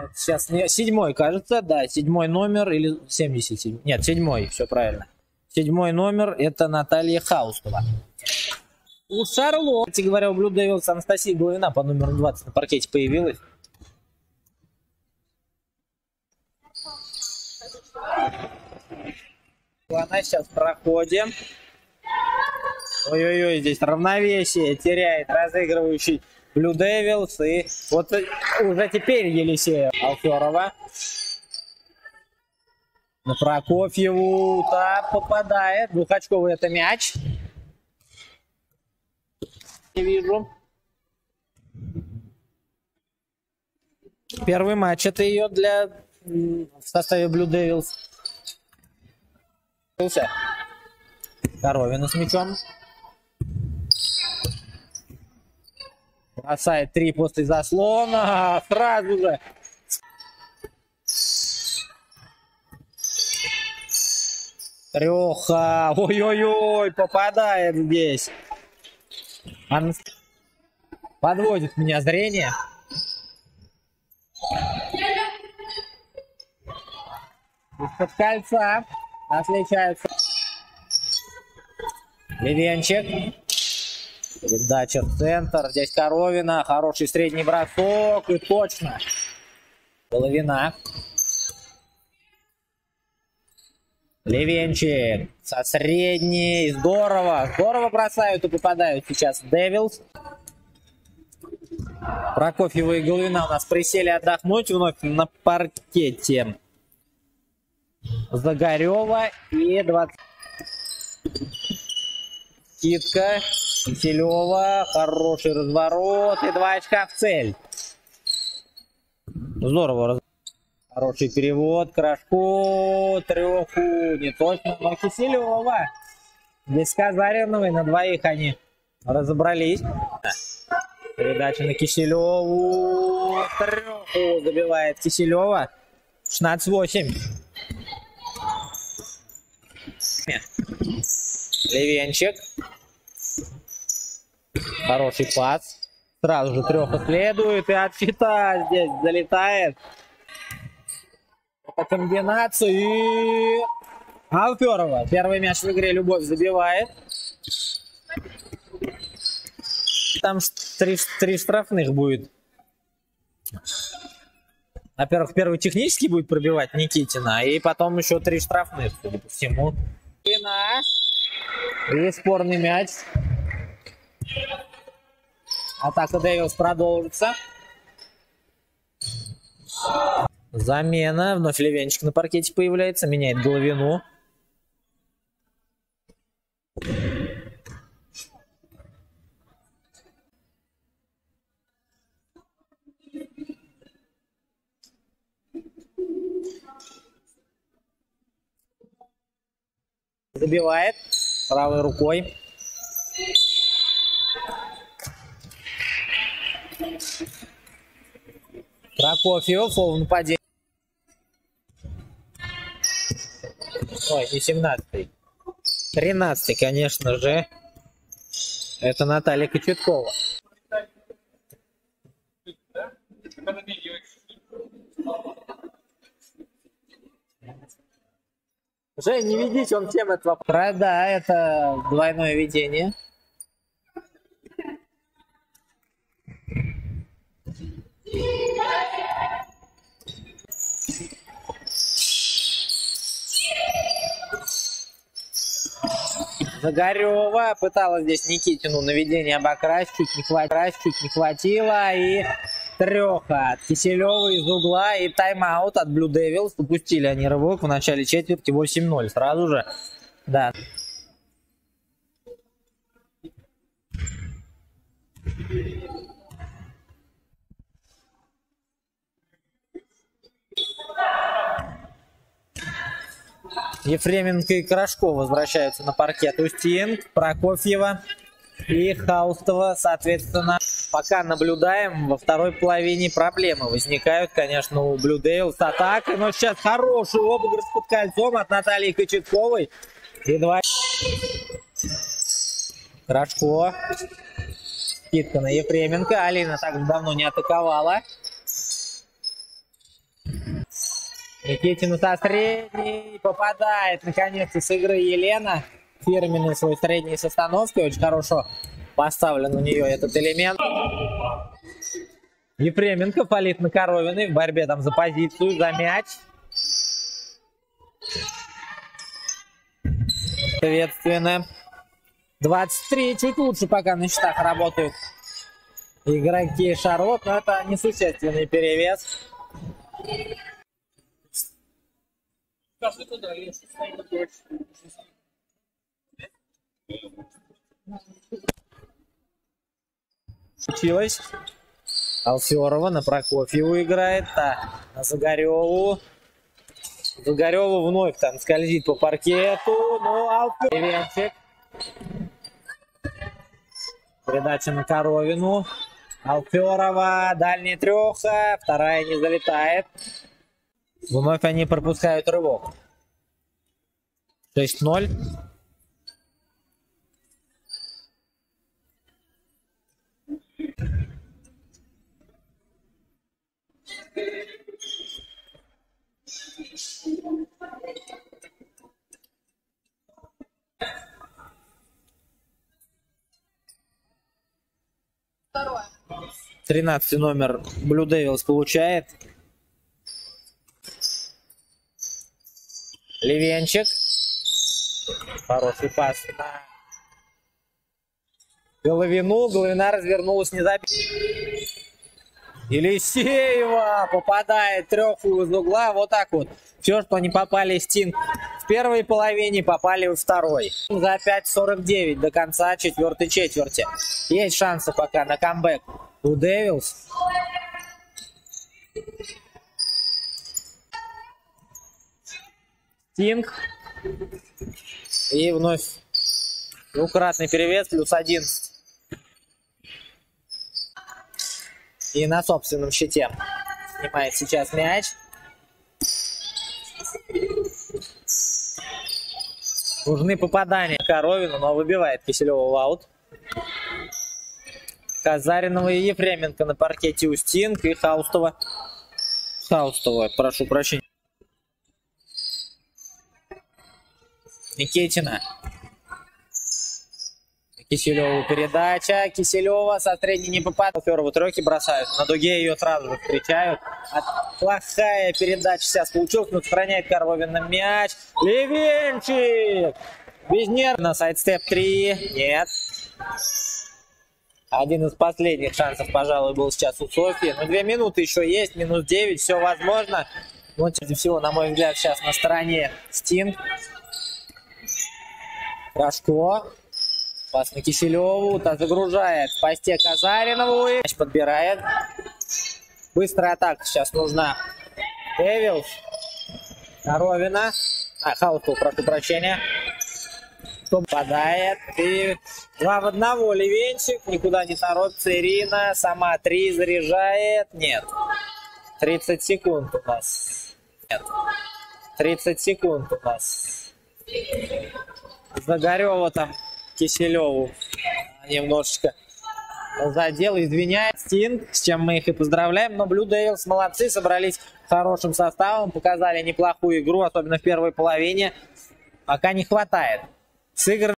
Сейчас седьмой, кажется, да, седьмой номер или 77. Нет, седьмой, все правильно. Седьмой номер это Наталья Хаустова. У Шарло, кстати говоря, у Blue Devils Анастасия Головина по номеру 20 на паркете появилась. Она сейчас в проходе. Ой-ой-ой, здесь равновесие теряет разыгрывающий Blue Devils. И вот уже теперь Елисея Алферова. На Прокофьеву так попадает. Двухочковый это мяч. Не вижу. Первый матч это ее в составе Blue Devils. Коровина с мячом. Бросает 3 после заслона. Сразу же. Треха. Ой-ой-ой, попадает здесь. Подводит меня зрение. Из-под кольца отличается Левенчик. Передача в центр. Здесь Коровина. Хороший средний бросок. И точно. Головина. Левенчик. Со средней. Здорово. Здорово бросают и попадают сейчас Devils. Прокофьева и Головина у нас присели отдохнуть вновь на паркете. Загорева и 20. Скидка. Киселева. Хороший разворот. И 2 очка в цель. Здорово. Хороший перевод. Крашко. Треху. Не точно, но Киселева. Здесь с Казариновой на двоих они разобрались. Передача на Киселеву. Треху забивает Киселева. 16-8. Левенчик. Хороший пас. Сразу же Треха следует. И от щита здесь залетает. По комбинации. Алферова. Первый мяч в игре Любовь забивает. Там 3 штрафных будет. Во-первых, первый технически будет пробивать Никитина. И потом еще 3 штрафных, судя по всему. И спорный мяч. Атака Devils продолжится. Замена. Вновь Левенчик на паркете появляется. Меняет Головину. Забивает правой рукой. Прокофьев, фол в нападении. Ой, не 17-й. 13-й, конечно же. Это Наталья Кочеткова. Жень, не ведите, он всем этого. Да, это двойное ведение. Загорева пыталась здесь Никитину наведение обокрасть, чуть не хватило. И Треха от Киселева из угла. И тайм-аут от Blue Devils. Упустили они рывок в начале четверти. 8-0 сразу же. Да. Ефременко и Крашко возвращаются на паркет. Устинг, Прокофьева и Хаустова, соответственно. Пока наблюдаем, во второй половине проблемы возникают, конечно, у Blue Devils с атакой. Но сейчас хороший обыгрыш под кольцом от Натальи Кочетковой. И 2. Крашко. Скидка на Ефременко. Алина так давно не атаковала. Никитина со средней попадает наконец-то с игры Елена. Фирменный свой средний с остановки. Очень хорошо поставлен у нее этот элемент. Ефременко палит на Коровиной в борьбе там за позицию, за мяч. Соответственно, 23 чуть лучше пока на счетах работают игроки Шарлотт, но это несущественный перевес. Случилось. Алферова на Прокофьеву играет, на Загореву. Загорева вновь там скользит по паркету, но Алферов. Передача на Коровину. Алферова, дальняя треха, вторая не залетает. Вновь они пропускают рывок. 6-0. Второе. 13 номер Blue Devils получает. Левенчик. Хороший пас на Головину. Головина развернулась, не забить. Елисеева попадает треху из угла. Вот так вот. Все, что они попали в Стинг в первой половине, попали во второй. За 5:49 до конца четвертой четверти. Есть шансы пока на камбэк у Devils. Стинг. И вновь двукратный перевес, плюс 11. И на собственном щите снимает сейчас мяч. Нужны попадания Коровину, но выбивает Киселева в аут. Казаринова и Ефременко на паркете у Стинг и Хаустова. Хаустова, прошу прощения. Никитина. Киселеву передача. Киселева со средней не попадает. Алферову тройки бросают. На дуге ее сразу же встречают. Плохая передача сейчас получилась, но сохраняет Коровина мяч. Левенчик! Без нерв. На сайдстеп 3. Нет. Один из последних шансов, пожалуй, был сейчас у Софьи. Но 2 минуты еще есть. Минус 9. Все возможно. Но прежде всего, на мой взгляд, сейчас на стороне Стинг. Рожко. Пас на Киселеву. Та загружает в посте Казаринову. Мяч подбирает. Быстрая атака сейчас нужна. Devils. Коровина. Хаустов, прошу прощения. Кто попадает. И 2 в 1. Левенчик. Никуда не торопится. Ирина. Сама 3 заряжает. Нет. 30 секунд у нас. Нет. 30 секунд у нас. Загорева там Киселеву немножечко задел, извиняет Стинг, с чем мы их и поздравляем. Но Blue Devils молодцы, собрались хорошим составом, показали неплохую игру, особенно в первой половине. Пока не хватает. Сыграно.